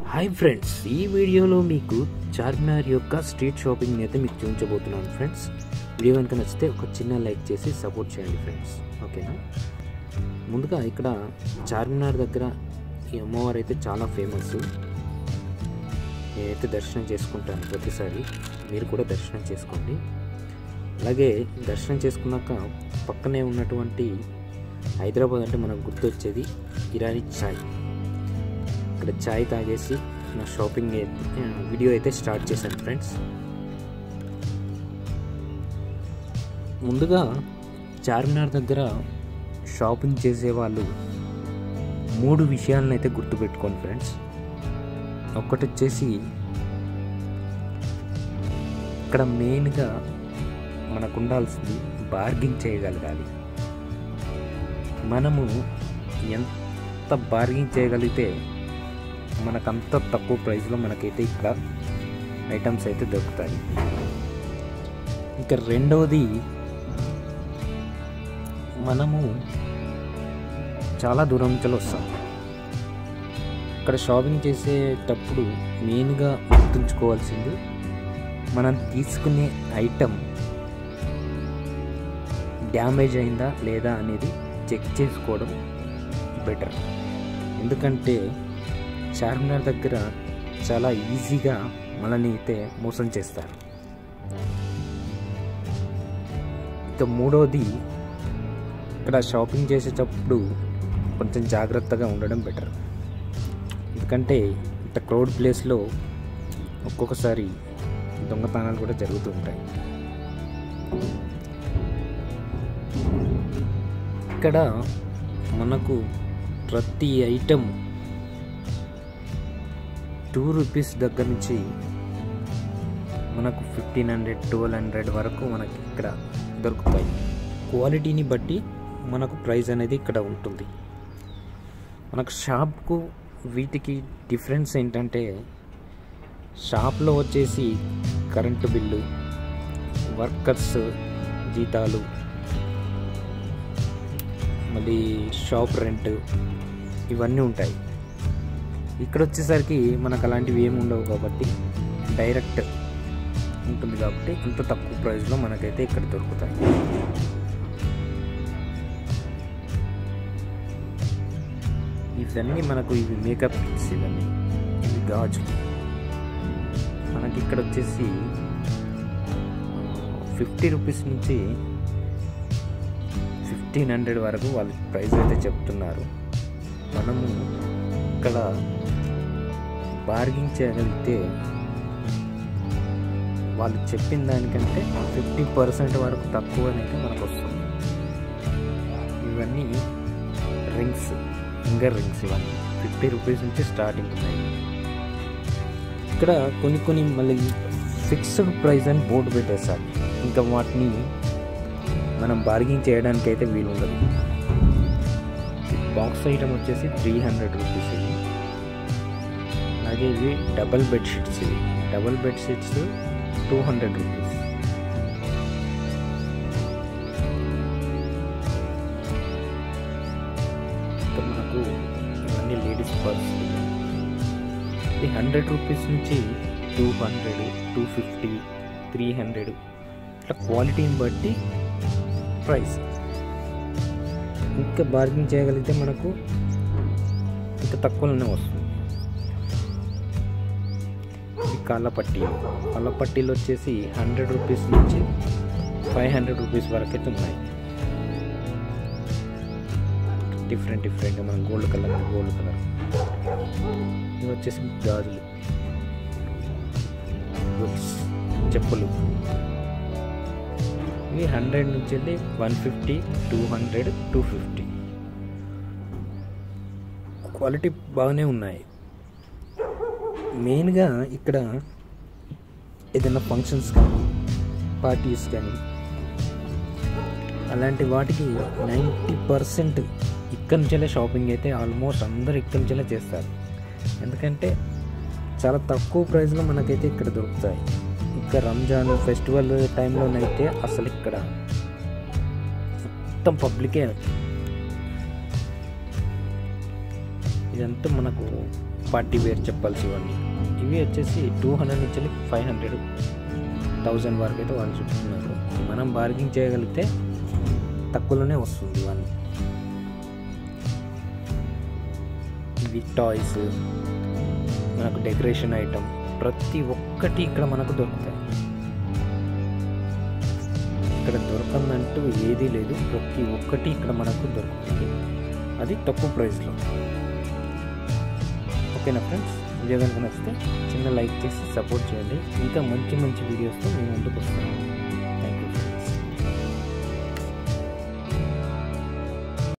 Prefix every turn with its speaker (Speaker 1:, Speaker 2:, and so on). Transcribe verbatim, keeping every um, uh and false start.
Speaker 1: Hi friends, ఈ వీడియోలో మీకు చార్మినార్ యొక్క స్ట్రీట్ షాపింగ్ అయితే మీకు చూపించబోతున్నాను ఫ్రెండ్స్. వీడియో కనుక నచ్చితే ఒక చిన్న లైక్ చేసి సపోర్ట్ చేయండి ఫ్రెండ్స్, ఓకేనా. ముందుగా ఇక్కడ చార్మినార్ దగ్గర ఈ అమ్మవారు అయితే చాలా ఫేమస్. నేనైతే దర్శనం చేసుకుంటాను ప్రతిసారి, మీరు కూడా దర్శనం చేసుకోండి. అలాగే దర్శనం చేసుకున్నాక పక్కనే ఉన్నటువంటి హైదరాబాద్ అంటే మనకు గుర్తొచ్చేది ఇరానీ చాయ్. ఇక్కడ చాయ్ తాగేసి నా షాపింగ్ వీడియో అయితే స్టార్ట్ చేశాను ఫ్రెండ్స్. ముందుగా చార్మినార్ దగ్గర షాపింగ్ చేసేవాళ్ళు మూడు విషయాలను అయితే గుర్తుపెట్టుకోండి ఫ్రెండ్స్. ఒకటి వచ్చేసి ఇక్కడ మెయిన్గా మనకు ఉండాల్సింది బార్గింగ్ చేయగలగాలి. మనము ఎంత బార్గింగ్ చేయగలిగితే మనకంత తక్కువ ప్రైస్లో మనకైతే ఇక్కడ ఐటమ్స్ అయితే దొరుకుతాయి. ఇంకా రెండవది, మనము చాలా దూరం నుంచి వస్తాం. ఇక్కడ షాపింగ్ చేసేటప్పుడు మెయిన్గా గుర్తుంచుకోవాల్సింది మనం తీసుకునే ఐటమ్ డ్యామేజ్ అయిందా లేదా అనేది చెక్ చేసుకోవడం బెటర్. ఎందుకంటే చార్మినార్ దగ్గర చాలా ఈజీగా మనల్ని అయితే మోసం చేస్తారు. ఇక మూడవది, ఇక్కడ షాపింగ్ చేసేటప్పుడు కొంచెం జాగ్రత్తగా ఉండడం బెటర్. ఎందుకంటే ఇంత క్రౌడ్ ప్లేస్లో ఒక్కొక్కసారి దొంగతనాలు కూడా జరుగుతూ ఉంటాయి. ఇక్కడ మనకు ప్రతి ఐటమ్ టూ రూపీస్ దగ్గర నుంచి మనకు ఫిఫ్టీన్ హండ్రెడ్ ట్వెల్వ్ హండ్రెడ్ వరకు మనకి ఇక్కడ దొరుకుతాయి. క్వాలిటీని బట్టి మనకు ప్రైస్ అనేది ఇక్కడ ఉంటుంది. మనకు షాప్కు వీటికి డిఫరెన్స్ ఏంటంటే, షాప్లో వచ్చేసి కరెంటు బిల్లు, వర్కర్స్ జీతాలు, మళ్ళీ షాప్ రెంట్ ఇవన్నీ ఉంటాయి. ఇక్కడ వచ్చేసరికి మనకు అలాంటివి ఏమి ఉండవు కాబట్టి డైరెక్ట్ ఉంటుంది కాబట్టి అంత తక్కువ ప్రైస్లో మనకైతే ఇక్కడ దొరుకుతాయి. ఇవన్నీ మనకు ఇవి మేకప్ కిట్స్, ఇవన్నీ ఇవి గాజులు. మనకి ఇక్కడ వచ్చేసి ఫిఫ్టీ రూపీస్ నుంచి ఫిఫ్టీన్ హండ్రెడ్ వరకు వాళ్ళ ప్రైస్ అయితే చెప్తున్నారు. మనము ఇక్కడ బార్గింగ్ చేయగలిగితే వాళ్ళు చెప్పిన దానికంటే ఫిఫ్టీ పర్సెంట్ వరకు తక్కువనైతే మనకు వస్తుంది. ఇవన్నీ రింగ్స్, ఫింగర్ రింగ్స్, ఇవన్నీ ఫిఫ్టీ రూపీస్ నుంచి స్టార్టింగ్ ఉన్నాయి. ఇక్కడ కొన్ని కొన్ని మళ్ళీ ఫిక్స్డ్ ప్రైస్ అని బోర్డు పెట్టేస్తారు. ఇంకా వాటిని మనం బార్గింగ్ చేయడానికి అయితే వీలు ఉండదు. బాక్స్ ఐటమ్ వచ్చేసి త్రీ హండ్రెడ్ రూపీస్ ఇవి. అలాగే ఇవి డబల్ బెడ్షీట్స్, ఇవి double bedsheets two hundred rupees. ఇక్కడ మనకు ఇవన్నీ లేడీస్ పర్స్, ఇది హండ్రెడ్ రూపీస్ నుంచి two hundred two fifty three hundred ఇట్లా క్వాలిటీని బట్టి ప్రైస్. ఇంకా బార్గింగ్ చేయగలిగితే మనకు ఇంకా తక్కువలోనే వస్తుంది. ఇది కాళ్ళ పట్టీలు, కాళ్ళ పట్టీలు వచ్చేసి హండ్రెడ్ రూపీస్ నుంచి ఫైవ్ హండ్రెడ్ రూపీస్ వరకు అయితే ఉన్నాయి. డిఫరెంట్ డిఫరెంట్గా మనం గోల్డ్ కలర్ గోల్డ్ కలర్ ఇవి వచ్చేసి గాజులు, చెప్పులు, ఇవి హండ్రెడ్ నుంచి వెళ్ళి one fifty two hundred two fifty quality బాగానే ఉన్నాయి. మెయిన్గా ఇక్కడ ఏదైనా ఫంక్షన్స్ కానీ పార్టీస్ కానీ అలాంటి వాటికి నైంటీ పర్సెంట్ ఇక్కడి నుంచే షాపింగ్ అయితే ఆల్మోస్ట్ అందరూ ఇక్కడి నుంచే చేస్తారు. ఎందుకంటే చాలా తక్కువ ప్రైస్లో మనకైతే ఇక్కడ దొరుకుతాయి. ఇంకా రంజాన్ ఫెస్టివల్ టైంలోనైతే అసలు ఇక్కడ మొత్తం పబ్లికే. ఇదంతా మనకు పార్టీ వేర్ చెప్పాల్సి ఇవన్నీ ఇవి వచ్చేసి టూ హండ్రెడ్ నుంచి ఫైవ్ హండ్రెడ్ థౌజండ్ వరకు అయితే వాళ్ళు చెప్తున్నారు. మనం బార్గింగ్ చేయగలిగితే తక్కువలోనే వస్తుంది ఇవన్నీ. ఇవి టాయ్స్, మనకు డెకరేషన్ ఐటమ్ ప్రతి ఒక్కటి ఇక్కడ మనకు దొరుకుతాయి. ఇక్కడ దొరకందంటూ ఏదీ లేదు, ప్రతి ఒక్కటి ఇక్కడ మనకు దొరుకుతుంది, అది తక్కువ ప్రైస్లో. ఓకేనా ఫ్రెండ్స్, వీడియో కనుక నచ్చితే చిన్న లైక్ చేసి సపోర్ట్ చేయండి. ఇంకా మంచి మంచి వీడియోస్తో మేము ముందుకు వస్తాము.